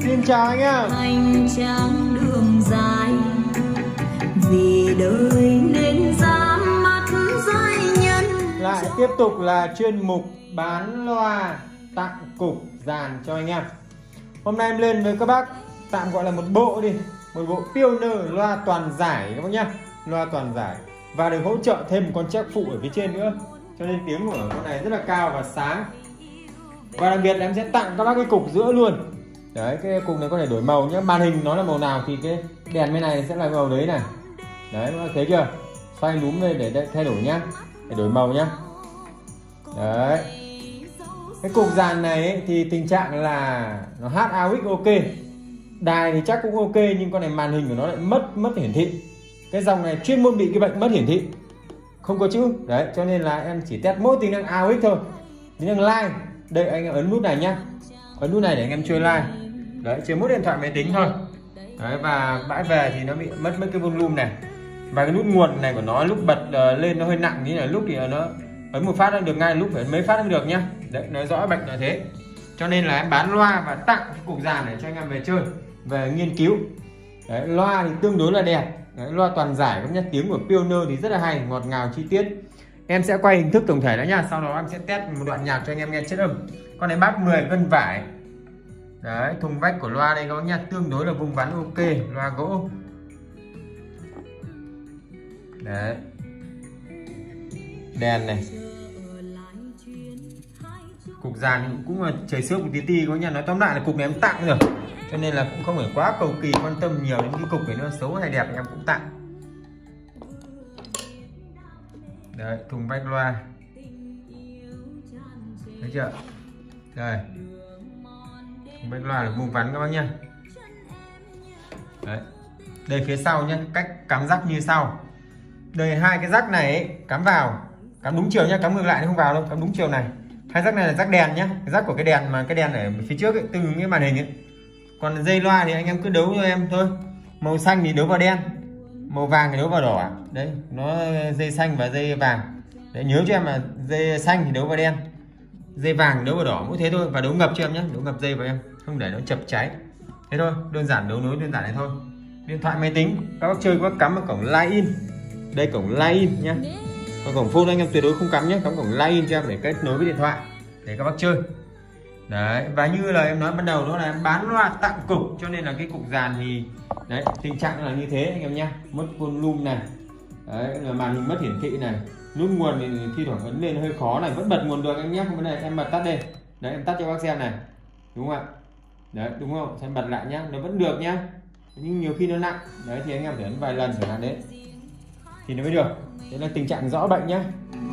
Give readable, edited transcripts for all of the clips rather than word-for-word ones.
Xin chào anh em. Hành trang đường dài vì đời nên ra mắt giới nhân. Lại tiếp tục là chuyên mục bán loa tặng cục dàn cho anh em. Hôm nay em lên với các bác tạm gọi là một bộ đi, một bộ Pioneer loa toàn giải các bác nhá, loa toàn giải và được hỗ trợ thêm một con jack phụ ở phía trên nữa, cho nên tiếng của con này rất là cao và sáng. Và đặc biệt là em sẽ tặng các bác cái cục giữa luôn. Đấy, cái cục này có thể đổi màu nhé, màn hình nó là màu nào thì cái đèn bên này sẽ là màu đấy này. Đấy, các bác thấy chưa? Xoay núm lên để thay đổi nhá, để đổi màu nhá. Đấy, cái cục dàn này ấy, thì tình trạng là nó hát AUX ok, đài thì chắc cũng ok, nhưng con này màn hình của nó lại mất hiển thị. Cái dòng này chuyên môn bị cái bệnh mất hiển thị, không có chữ. Đấy, cho nên là em chỉ test mỗi tính năng AUX thôi, tính năng live. Đây anh em ấn nút này nhá, ấn nút này để anh em chơi live. Đấy, chơi mỗi điện thoại máy tính thôi. Đấy, và bãi về thì nó bị mất cái volume này. Và cái nút nguồn này của nó lúc bật lên nó hơi nặng, như là lúc thì nó ấn một phát nó được ngay, lúc phải ấn mấy phát nó được nhá. Đấy, nói rõ bệnh là thế. Cho nên là em bán loa và tặng cái cục dàn để cho anh em về chơi, về nghiên cứu. Đấy, loa thì tương đối là đẹp. Đấy, loa toàn giải các nhá, tiếng của Pioneer thì rất là hay, ngọt ngào chi tiết. Em sẽ quay hình thức tổng thể đó nha, sau đó em sẽ test một đoạn nhạc cho anh em nghe chất âm. Con này bác 10 cân vải. Đấy, thùng vách của loa đây các bác nhá, tương đối là vuông vắn ok, loa gỗ. Đấy, đèn này, cục dàn cũng là trời xước một tí ti các nhà. Nói tóm lại là cục này em tặng rồi, cho nên là cũng không phải quá cầu kỳ quan tâm nhiều đến cái cục này nữa, xấu hay đẹp em cũng tặng. Đấy, thùng vách loa, thấy chưa? Đây, thùng vách loa là vuông vắn các bác nhá. Đấy, đây phía sau nhé, cách cắm rắc như sau. Đây, hai cái rắc này ấy, cắm vào, cắm đúng chiều nhá, cắm ngược lại không vào đâu, cắm đúng chiều này. Hai rắc này là rắc đèn nhá, cái rắc của cái đèn mà cái đèn ở phía trước ấy, tương ứng cái màn hình ấy. Còn dây loa thì anh em cứ đấu cho em thôi. Màu xanh thì đấu vào đen, màu vàng thì đấu vào đỏ. Đấy, nó dây xanh và dây vàng. Đấy, nhớ cho em là dây xanh thì đấu vào đen, dây vàng đấu vào đỏ, mỗi thế thôi. Và đấu ngập cho em nhé, đấu ngập dây vào em, không để nó chập cháy. Thế thôi, đơn giản, đấu nối đơn giản này thôi. Điện thoại máy tính các bác chơi, các bác cắm vào cổng line in. Đây cổng line in nhá. Còn cổng phone anh em tuyệt đối không cắm nhé, cắm cổng line in cho em để kết nối với điện thoại để các bác chơi. Đấy, và như là em nói ban đầu đó là em bán loa tặng cục, cho nên là cái cục dàn thì đấy, tình trạng là như thế anh em nhá. Mất volume này, đấy là màn hình mất hiển thị này, nút nguồn thì thi thoảng ấn lên hơi khó này, vẫn bật nguồn được anh nhé, không vấn đề. Em bật tắt đây, đấy em tắt cho bác xem này, đúng không ạ? Đấy, đúng không? Xem bật lại nhá, nó vẫn được nhá, nhưng nhiều khi nó nặng đấy thì anh em phải ấn vài lần chẳng hạn đấy thì nó mới được. Đấy là tình trạng rõ bệnh nhá.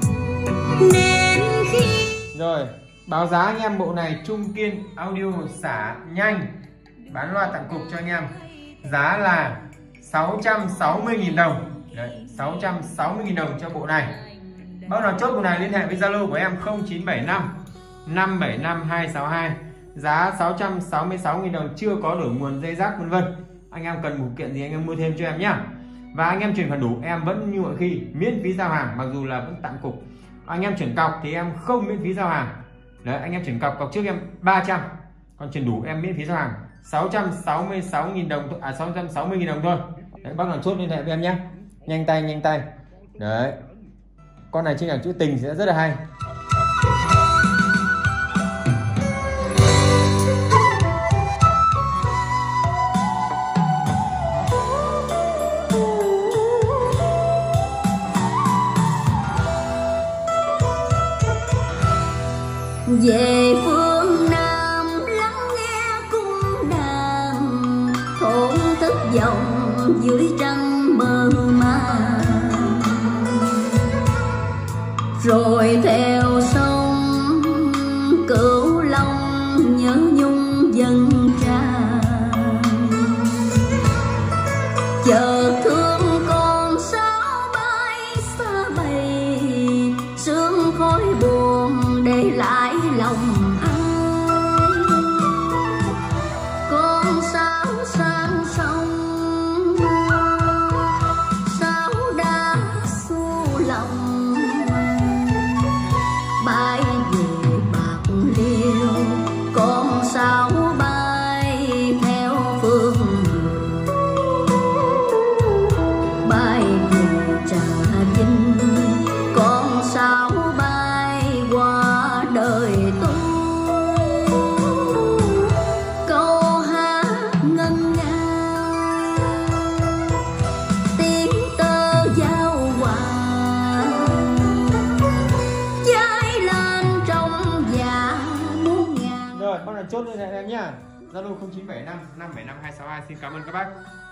Rồi, báo giá anh em bộ này Trung Kiên Audio xả nhanh, bán loa tặng cục cho anh em. Giá là 660.000 đồng. Đấy, 660.000 đồng cho bộ này. Bác nào chốt bộ này liên hệ với Zalo của em 0975 575 262. Giá 666.000 đồng, chưa có đổi nguồn dây rác vân vân. Anh em cần phụ kiện gì anh em mua thêm cho em nhá. Và anh em chuyển khoản đủ em vẫn như mọi khi miễn phí giao hàng, mặc dù là vẫn tặng cục. Anh em chuyển cọc thì em không miễn phí giao hàng. Đấy, anh em chuyển cọc trước em 300, còn chuyển đủ em miễn phí giao hàng 666.000 đồng, 660.000 đồng thôi. Đấy, bác nào chốt liên hệ với em nhé, nhanh tay. Đấy, con này trên hàng chữ tình sẽ rất là hay. Về phương Nam lắng nghe cung đàn, thổn thức vọng dưới trăng mơ màng. Rồi theo sông Cửu Long nhớ nhung dân tràn, chợt thương con sao bay xa bầy, sương khói buồn để lại lòng ai. Con sáo sang sông, sáo đã xu lòng, bay về Bạc Liêu. Con sáo bay theo chốt liên hệ em nhá. Zalo 0975 575 262. Xin cảm ơn các bác.